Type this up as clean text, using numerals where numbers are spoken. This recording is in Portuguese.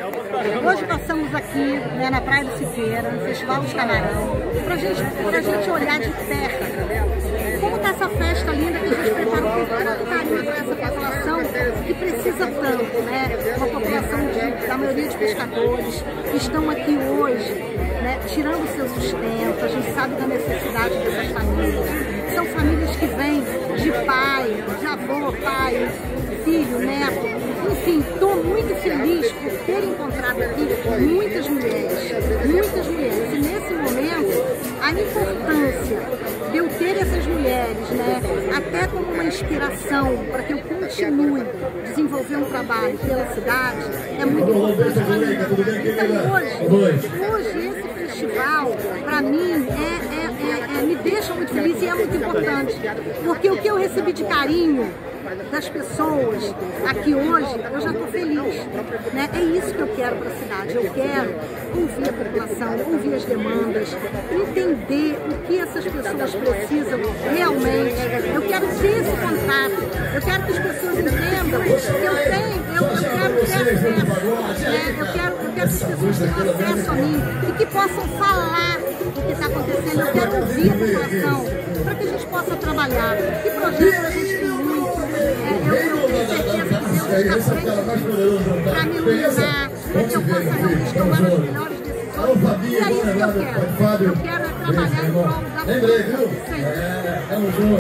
Hoje nós estamos aqui, né, na Praia do Siqueira, no Festival dos Camarão, pra gente olhar de perto como está essa festa linda que a gente preparou com tanto carinho para essa população que precisa tanto, né? Uma população da maioria de pescadores que estão aqui hoje, né, tirando o seu sustento. A gente sabe da necessidade dessas famílias. São famílias que vêm de pai, de avô, pai, filho, neto. Enfim, estou muito feliz por ter encontrado aqui muitas mulheres. E nesse momento, a importância de eu ter essas mulheres, né, até como uma inspiração para que eu continue a desenvolver um trabalho pela cidade, é muito importante para mim. Então hoje esse festival, para mim, me deixa muito feliz e é muito importante, porque o que eu recebi de carinho das pessoas aqui hoje, eu já estou feliz, né? É isso que eu quero para a cidade. Eu quero ouvir a população, ouvir as demandas, entender o que essas pessoas precisam realmente. Eu quero ter esse contato, eu quero que as pessoas entendam que eu quero ter acesso, né? Eu quero que as pessoas tenham acesso a mim e que possam falar o que está acontecendo. Eu quero ouvir a população para que a gente possa trabalhar. Que projeto a gente tem muito. Eu tenho certeza que Deus está frente para me iluminar, para que eu possa realmente tomar as melhores decisões. E é isso que eu quero. Eu quero trabalhar em prol da população.